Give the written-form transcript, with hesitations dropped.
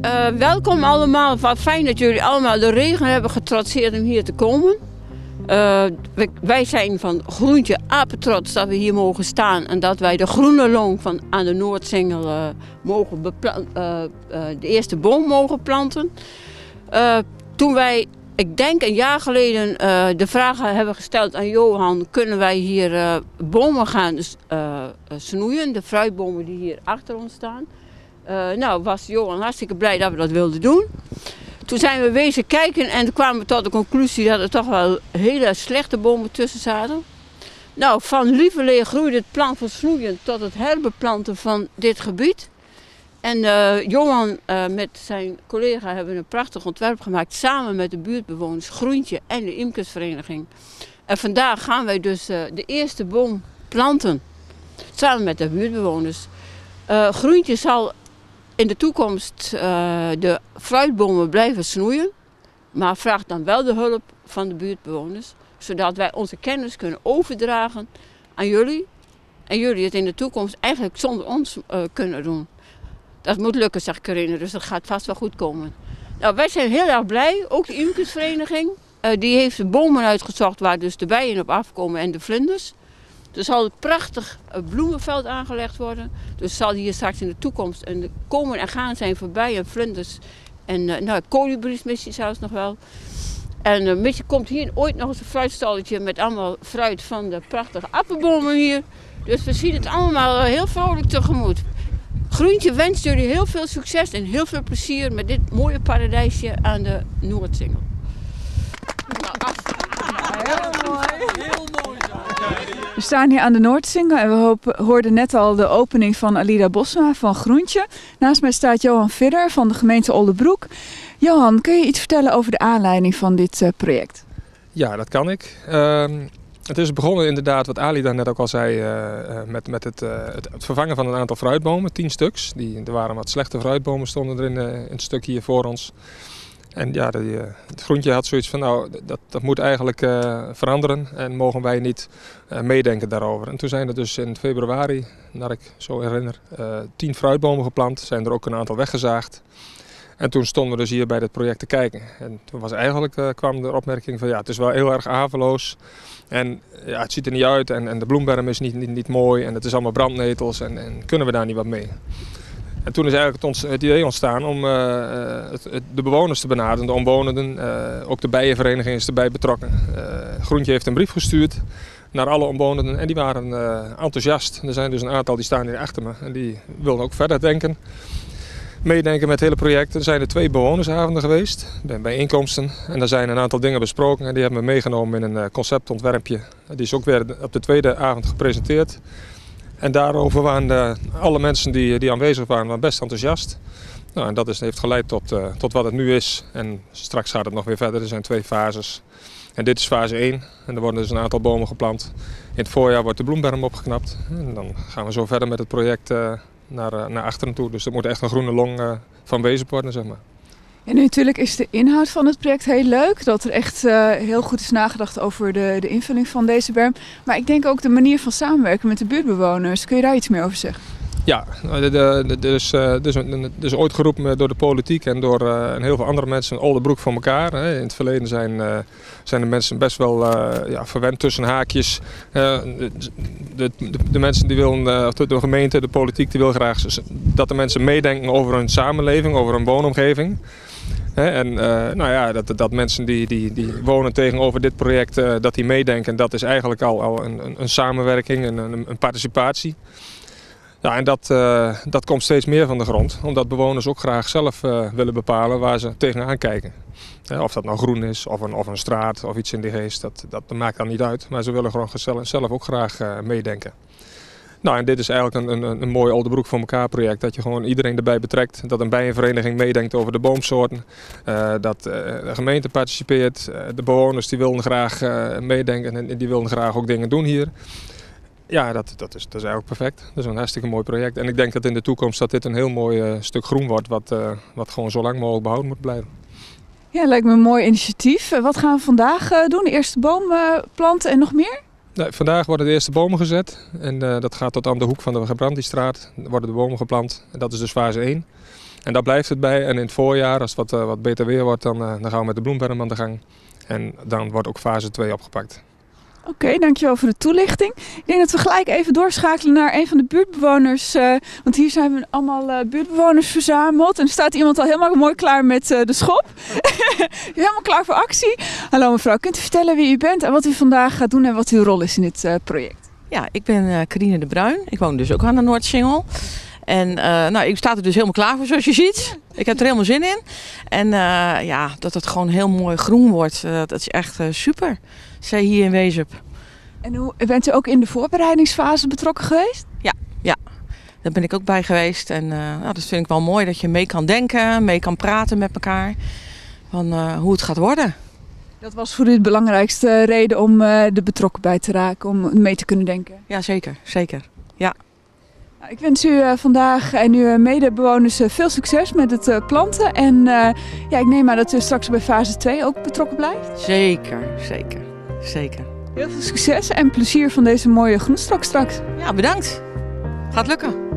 Welkom allemaal. Wat fijn dat jullie allemaal de regen hebben getrotseerd om hier te komen. Wij zijn van Groentje apetrots dat we hier mogen staan en dat wij de groene loon van aan de Noordsingel de eerste boom mogen planten. Toen wij, ik denk een jaar geleden, de vraag hebben gesteld aan Johan, kunnen wij hier bomen gaan snoeien, de fruitbomen die hier achter ons staan. Was Johan hartstikke blij dat we dat wilden doen. Toen zijn we wezen kijken en toen kwamen we tot de conclusie dat er toch wel hele slechte bomen tussen zaten. Van lieverlee groeide het plan van snoeien tot het herbeplanten van dit gebied. En Johan met zijn collega hebben een prachtig ontwerp gemaakt samen met de buurtbewoners, Groentje en de imkersvereniging. En vandaag gaan wij dus de eerste boom planten, samen met de buurtbewoners. Groentje zal in de toekomst de fruitbomen blijven snoeien, maar vraagt dan wel de hulp van de buurtbewoners, zodat wij onze kennis kunnen overdragen aan jullie en jullie het in de toekomst eigenlijk zonder ons kunnen doen. Dat moet lukken, zegt Corinne, dus dat gaat vast wel goed komen. Wij zijn heel erg blij, ook de imkersvereniging, die heeft de bomen uitgezocht waar dus de bijen op afkomen en de vlinders. Er zal een prachtig bloemenveld aangelegd worden. Dus zal hier straks in de toekomst komen en gaan zijn voorbij en vlinders en kolibries misschien zelfs nog wel. En misschien komt hier ooit nog eens een fruitstalletje met allemaal fruit van de prachtige appelbomen hier. Dus we zien het allemaal heel vrolijk tegemoet. Groentje wenst jullie heel veel succes en heel veel plezier met dit mooie paradijsje aan de Noordsingel. Heel mooi. Heel mooi. We staan hier aan de Noordsingel en we hoorden net al de opening van Alida Bosma van Groentje. Naast mij staat Johan Vidder van de gemeente Oldebroek. Johan, kun je iets vertellen over de aanleiding van dit project? Ja, dat kan ik. Het is begonnen inderdaad, wat Alida net ook al zei, met het vervangen van een aantal fruitbomen, 10 stuks. Er waren wat slechte fruitbomen, stonden er in het stuk hier voor ons. En ja, het Groentje had zoiets van, dat moet eigenlijk veranderen en mogen wij niet meedenken daarover. En toen zijn er dus in februari, naar ik zo herinner, 10 fruitbomen geplant. Zijn er ook een aantal weggezaagd. En toen stonden we dus hier bij dit project te kijken. En toen kwam de opmerking van, het is wel heel erg haveloos. En ja, het ziet er niet uit en de bloemberm is niet mooi en het is allemaal brandnetels en kunnen we daar niet wat mee? En toen is eigenlijk het idee ontstaan om de bewoners te benaderen, de omwonenden. Ook de bijenvereniging is erbij betrokken. Groentje heeft een brief gestuurd naar alle omwonenden en die waren enthousiast. Er zijn dus een aantal die staan hier achter me en die wilden ook verder denken. Meedenken met het hele project. Er zijn er 2 bewonersavonden geweest, bijeenkomsten. En daar zijn een aantal dingen besproken en die hebben we meegenomen in een conceptontwerpje. Die is ook weer op de tweede avond gepresenteerd. En daarover waren alle mensen die aanwezig waren best enthousiast. En dat heeft geleid tot wat het nu is. En straks gaat het nog weer verder. Er zijn 2 fases. En dit is fase 1. En er worden dus een aantal bomen geplant. In het voorjaar wordt de bloemberm opgeknapt. En dan gaan we zo verder met het project naar achteren toe. Dus er moet echt een groene long van wezen worden, zeg maar. En natuurlijk is de inhoud van het project heel leuk. Dat er echt heel goed is nagedacht over de invulling van deze berm. Maar ik denk ook de manier van samenwerken met de buurtbewoners. Kun je daar iets meer over zeggen? Ja, er is ooit geroepen door de politiek en door heel veel andere mensen, Oldebroek voor elkaar. In het verleden zijn de mensen best wel verwend tussen haakjes. De mensen die willen, de gemeente, de politiek, die wil graag dat de mensen meedenken over hun samenleving, over hun woonomgeving. En dat mensen die wonen tegenover dit project, dat die meedenken, dat is eigenlijk al een samenwerking, een participatie. Ja, en dat komt steeds meer van de grond, omdat bewoners ook graag zelf willen bepalen waar ze tegenaan kijken. Of dat nou groen is, of een straat, of iets in die geest, dat maakt dan niet uit. Maar ze willen gewoon zelf ook graag meedenken. En dit is eigenlijk een mooi Oldebroek voor elkaar project. Dat je gewoon iedereen erbij betrekt. Dat een bijenvereniging meedenkt over de boomsoorten. Dat de gemeente participeert. De bewoners die willen graag meedenken en die willen graag ook dingen doen hier. Ja, dat is eigenlijk perfect. Dat is een hartstikke mooi project. En ik denk dat in de toekomst dat dit een heel mooi stuk groen wordt. Wat gewoon zo lang mogelijk behouden moet blijven. Ja, lijkt me een mooi initiatief. Wat gaan we vandaag doen? De eerste boom planten en nog meer? Nee, vandaag worden de eerste bomen gezet. En dat gaat tot aan de hoek van de Gebrandiestraat. Er worden de bomen geplant. En dat is dus fase 1. En daar blijft het bij. En in het voorjaar, als het wat beter weer wordt, dan gaan we met de bloemberm aan de gang. En dan wordt ook fase 2 opgepakt. Oké, dankjewel voor de toelichting. Ik denk dat we gelijk even doorschakelen naar een van de buurtbewoners. Want hier zijn we allemaal buurtbewoners verzameld. En er staat iemand al helemaal mooi klaar met de schop. Helemaal klaar voor actie. Hallo mevrouw, kunt u vertellen wie u bent en wat u vandaag gaat doen en wat uw rol is in dit project? Ja, ik ben Carine de Bruin. Ik woon dus ook aan de Noordsingel. En ik sta er dus helemaal klaar voor, zoals je ziet. Ik heb er helemaal zin in. En dat het gewoon heel mooi groen wordt, dat is echt super. Zij hier in Wezep. En hoe bent u ook in de voorbereidingsfase betrokken geweest? Ja. Daar ben ik ook bij geweest. En dat vind ik wel mooi, dat je mee kan denken, mee kan praten met elkaar. Van hoe het gaat worden. Dat was voor u de belangrijkste reden om er betrokken bij te raken, om mee te kunnen denken? Ja, zeker. Ja. Ik wens u vandaag en uw medebewoners veel succes met het planten. En ik neem aan dat u straks bij fase 2 ook betrokken blijft. Zeker. Heel veel succes en plezier van deze mooie groenstok straks. Ja, bedankt. Gaat lukken.